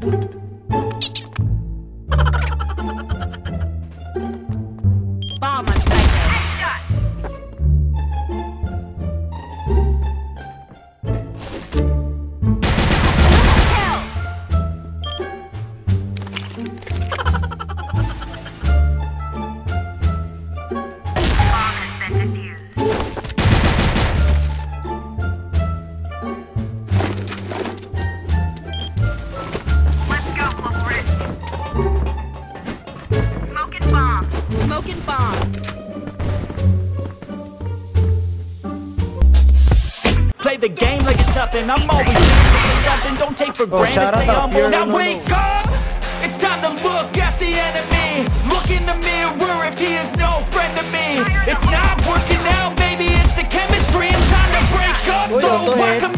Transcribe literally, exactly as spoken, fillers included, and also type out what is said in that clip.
Bomb on site. Smoking bomb. Play the game like it's nothing. I'm always thinking for something. Don't take for granted. Stay humble. Now wake up. It's time to look at the enemy. Look in the mirror if he is no friend to me. It's not working out. Maybe it's the chemistry. It's time to break up. So welcome